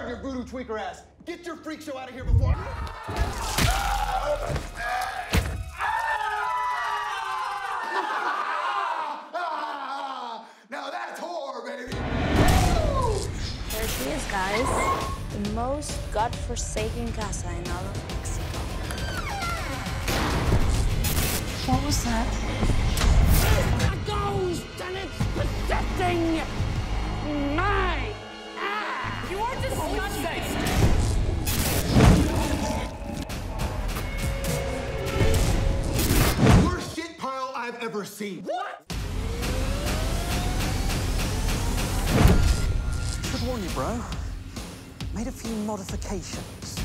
of your voodoo tweaker ass. Get your freak show out of here before Now that's horror, baby! There she is, guys. The most godforsaken casa in all of Mexico. What was that? A ghost, and it's possessing my ass! You are disgusting! Worst shit pile I've ever seen. What? Should warn you, bro. Made a few modifications.